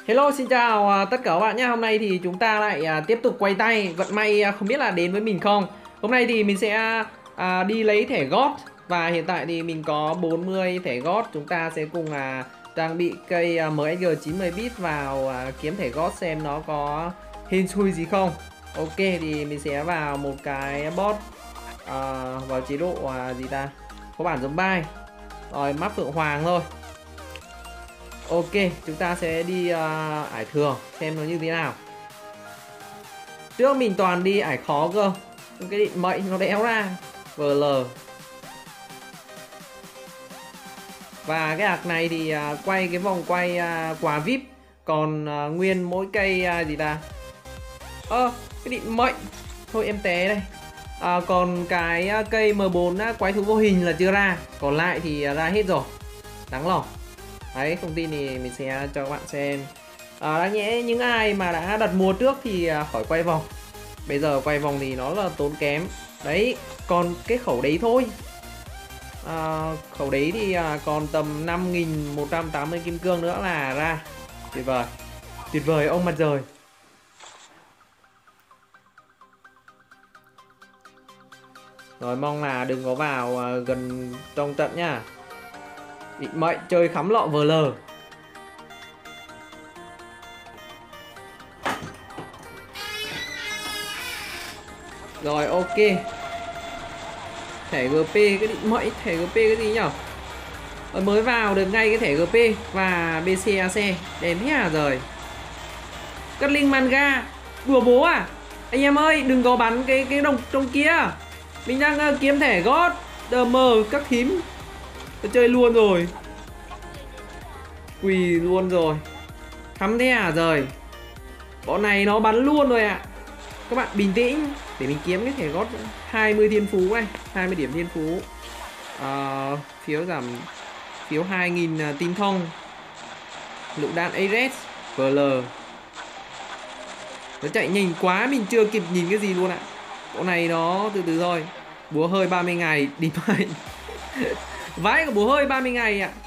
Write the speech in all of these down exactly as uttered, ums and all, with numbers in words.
Hello, xin chào à, tất cả các bạn nhé. Hôm nay thì chúng ta lại à, tiếp tục quay tay. Vận may à, không biết là đến với mình không. Hôm nay thì mình sẽ à, đi lấy thẻ gót. Và hiện tại thì mình có bốn mươi thẻ gót. Chúng ta sẽ cùng à, trang bị cây à, em ét giê chín mươi bit vào à, kiếm thẻ gót xem nó có hên xui gì không. Ok, thì mình sẽ vào một cái bot à, vào chế độ à, gì ta, có bản giống bay. Rồi map Phượng Hoàng thôi. Ok, chúng ta sẽ đi uh, ải thường xem nó như thế nào. Trước mình toàn đi ải khó cơ. Cái định mệnh nó đéo ra vê lờ. Và cái ạc này thì uh, quay cái vòng quay uh, quà vê i pê. Còn uh, nguyên mỗi cây uh, gì ta. Ơ, uh, cái định mệnh. Thôi em té đây. À, còn cái uh, cây em bốn uh, quái thú vô hình là chưa ra. Còn lại thì uh, ra hết rồi. Đáng lòng. Đấy, thông tin thì mình sẽ cho các bạn xem. à, Đáng nhẽ những ai mà đã đặt mua trước thì khỏi quay vòng. Bây giờ quay vòng thì nó là tốn kém. Đấy, còn cái khẩu đấy thôi. à, Khẩu đấy thì à, còn tầm năm nghìn một trăm tám mươi kim cương nữa là ra. Tuyệt vời. Tuyệt vời ông mặt trời. Rồi mong là đừng có vào à, gần trong trận nhá. Định mệnh chơi khắm lọ vê lờ. Rồi ok. Thẻ giê pê, cái định mệnh thẻ giê pê cái gì nhở? Rồi mới vào được ngay cái thẻ giê pê và bê xê a xê. Đèn thế à rồi. Cắt linh manga. Đùa bố à? Anh em ơi đừng có bắn cái cái đồng trong kia. Mình đang uh, kiếm thẻ gót đờ mờ các thím. Tôi chơi luôn rồi. Quỳ luôn rồi. Thắm thế à rồi. Bọn này nó bắn luôn rồi ạ. À. Các bạn bình tĩnh để mình kiếm cái thẻ gót hai mươi thiên phú này, hai mươi điểm thiên phú. à, Phiếu giảm phiếu hai nghìn tinh thông, lựu đạn a rét, vê lờ. Nó chạy nhanh quá mình chưa kịp nhìn cái gì luôn ạ. Bộ này nó từ từ thôi. Búa hơi ba mươi ngày đi mày. Vãi của búa hơi ba mươi ngày ạ.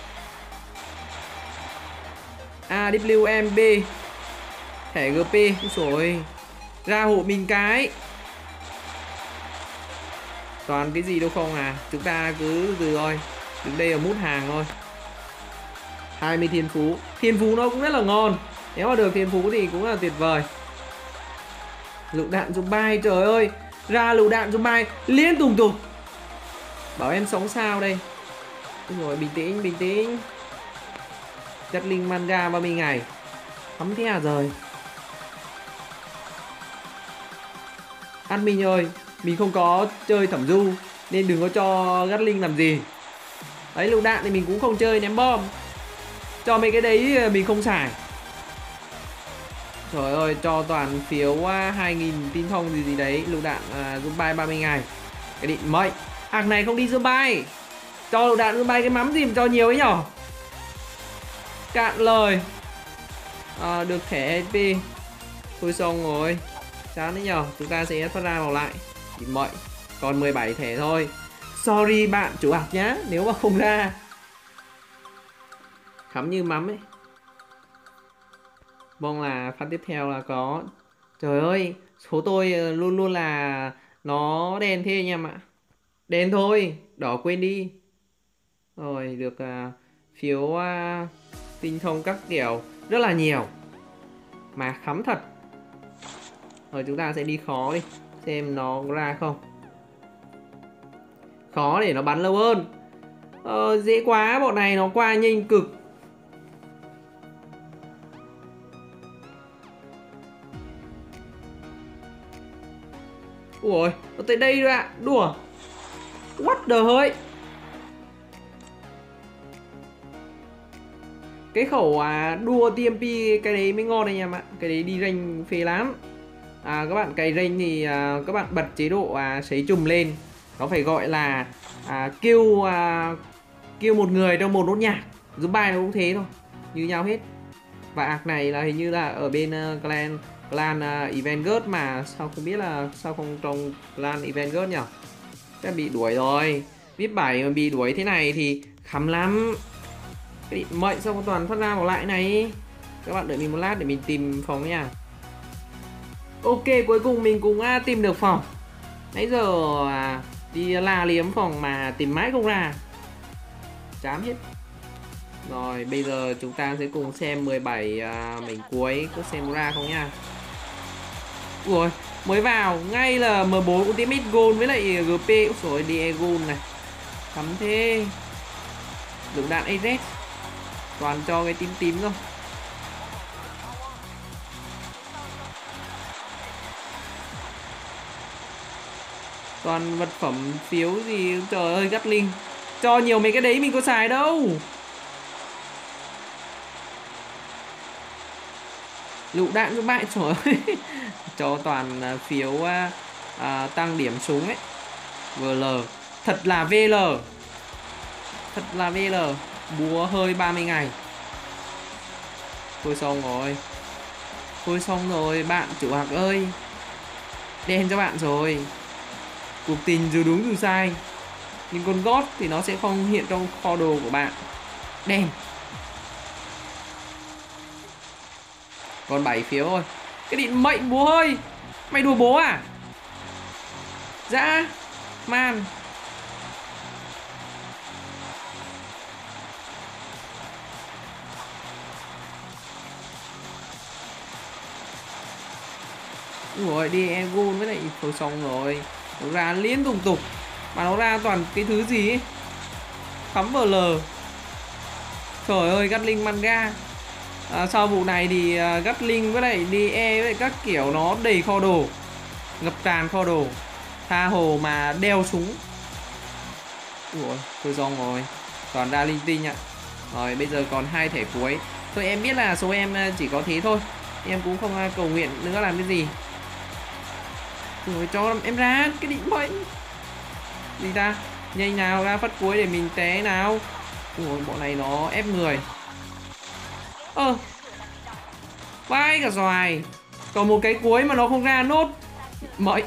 a vê em bê thẻ giê pê. Rồi ra hộ mình cái. Toàn cái gì đâu không à. Chúng ta cứ từ thôi. Đứng đây là mút hàng thôi. hai mươi thiên phú. Thiên phú nó cũng rất là ngon. Nếu mà được thiên phú thì cũng là tuyệt vời. Lựu đạn zoom bay. Trời ơi. Ra lựu đạn zoom bay liên tục tục. Bảo em sống sao đây. Rồi bình tĩnh bình tĩnh. Chất linh manga ba mươi ngày. Thắm thế à rồi. Admin ơi, mình không có chơi thẩm du nên đừng có cho Gatling làm gì. Đấy, lựu đạn thì mình cũng không chơi ném bom. Cho mấy cái đấy mình không xài. Trời ơi, cho toàn phiếu hai nghìn tin thông gì gì đấy. Lựu đạn uh, zoom bay ba mươi ngày. Cái định mệnh. Hàng này không đi zoom bay. Cho lựu đạn zoom bay cái mắm gì mà cho nhiều ấy nhở. Cạn lời. à, Được thẻ ét pê. Thôi xong rồi. Chán đấy nhờ. Chúng ta sẽ phát ra vào lại. Định mệnh. Còn mười bảy thẻ thôi. Sorry bạn chủ ạc nhá. Nếu mà không ra. Khắm như mắm ấy. Mong là phát tiếp theo là có. Trời ơi. Số tôi luôn luôn là nó đen thế anh em ạ. Đen thôi. Đỏ quên đi. Rồi được uh, phiếu uh, tinh thông các kiểu. Rất là nhiều. Mà khắm thật. Rồi chúng ta sẽ đi khó đi. Xem nó ra không. Khó để nó bắn lâu hơn. ờ, Dễ quá. Bọn này nó qua nhanh cực. Ui, nó tới đây rồi ạ. Đùa. What the hell. Cái khẩu à, đua tê em pê cái đấy mới ngon anh em ạ. Cái đấy đi rank phê lắm. à, Các bạn cày rank thì à, các bạn bật chế độ à, sấy chùm lên. Nó phải gọi là à, kêu à, kêu một người trong một nốt nhạc. Zoom bay nó cũng thế thôi. Như nhau hết. Và ạc này là hình như là ở bên uh, clan clan uh, Evangard mà sao không biết là sao không trong clan Evangard nhỉ? Chắc bị đuổi rồi. vê i pê bảy mà bị đuổi thế này thì khắm lắm. Cái định mệnh xong toàn phát ra vào lại này. Các bạn đợi mình một lát để mình tìm phòng nha. Ok, cuối cùng mình cũng à, tìm được phòng. Nãy giờ à, đi la liếm phòng mà tìm mãi không ra, chán hết. Rồi bây giờ chúng ta sẽ cùng xem mười bảy à, mảnh cuối có xem ra không nha. Ui, mới vào ngay là M bốn Ultimate Gold với lại giê pê. Úi dồi, Diego này cắm thế. Lựu đạn a rét toàn cho cái tím tím thôi. Toàn vật phẩm phiếu gì. Trời ơi, Gatling cho nhiều mấy cái đấy mình có xài đâu. Lựu đạn các bạn, trời ơi. Cho toàn phiếu à, à, tăng điểm súng ấy. vê lờ. Thật là vê lờ. Thật là vê lờ. Búa hơi ba mươi ngày. Thôi xong rồi. Thôi xong rồi bạn chủ hạc ơi. Đen cho bạn rồi. Cuộc tình dù đúng dù sai, nhưng con gót thì nó sẽ không hiện trong kho đồ của bạn. Đen. Còn bảy phiếu thôi. Cái định mệnh bố ơi. Mày đùa bố à? Dã man. Rồi đi Egon với lại thôi xong rồi. Nó ra liên tục tục. Mà nó ra toàn cái thứ gì ấy. Cắm vê lờ. Trời ơi, Gatling manga. À, sau vụ này thì uh, Gatling với lại đê e với lại các kiểu nó đầy kho đồ, ngập tràn kho đồ. Tha hồ mà đeo súng. Ủa, thôi xong rồi. Toàn ra linh tinh ạ. Rồi bây giờ còn hai thẻ cuối. Thôi em biết là số em chỉ có thế thôi. Em cũng không cầu nguyện nữa làm cái gì. Rồi cho em ra cái định mệnh. Gì ta? Nhanh nào ra phát cuối để mình té nào. Ủa, bọn này nó ép người. Ơ ờ, vai cả xoài. Còn một cái cuối mà nó không ra nốt. Mệnh.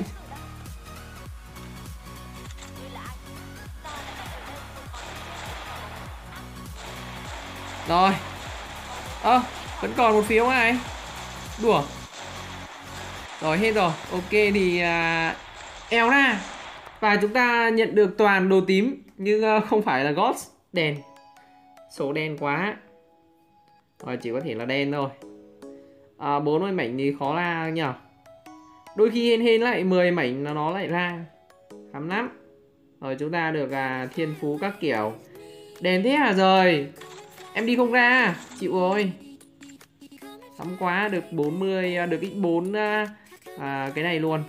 Rồi. Ơ à, vẫn còn một phiếu này. Đùa. Rồi hết rồi. Ok thì uh, eo ra. Và chúng ta nhận được toàn đồ tím. Nhưng uh, không phải là Ghost. Đen. Số đen quá. Rồi chỉ có thể là đen thôi. À, bốn mươi mảnh thì khó ra nhỉ. Đôi khi hên hên lại mười mảnh nó lại ra. Khám lắm. Rồi chúng ta được à, thiên phú các kiểu. Đèn thế à rồi. Em đi không ra. Chịu rồi. Sắm quá. Được bốn mươi. Được x bốn à, à, cái này luôn.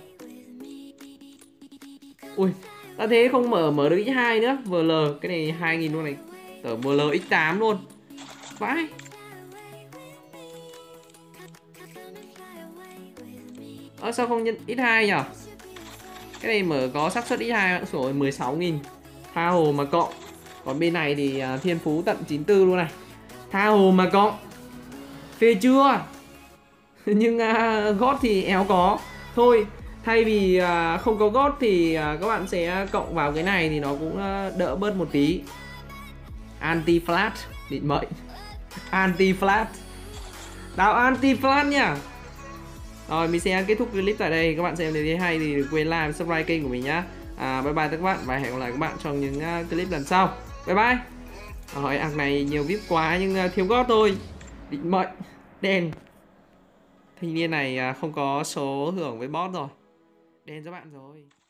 Ui. Ta thế không mở mở được x hai nữa. vê lờ. Cái này hai nghìn luôn này. Tờ vê lờ x tám luôn. Vãi. Ờ, sao không nhân x hai nhỉ? Cái này mở có xác suất x hai rồi mười sáu nghìn. Tha hồ mà cộng. Còn bên này thì uh, thiên phú tận chín mươi tư luôn này. Tha hồ mà cộng. Phê chưa? Nhưng uh, gót thì éo có. Thôi, thay vì uh, không có gót thì uh, các bạn sẽ cộng vào cái này thì nó cũng uh, đỡ bớt một tí. Anti-flat. Định mệnh. Anti-flat. Đào anti-flat nha. Rồi mình sẽ kết thúc clip tại đây. Các bạn xem nếu thấy hay thì đừng quên like và subscribe kênh của mình nhá. à, Bye bye các bạn và hẹn gặp lại các bạn trong những uh, clip lần sau. Bye bye. Hỏi ạc này nhiều vip quá nhưng uh, thiếu gót thôi. Định mệnh. Đen. Thanh niên này uh, không có số hưởng với boss rồi. Đen cho bạn rồi.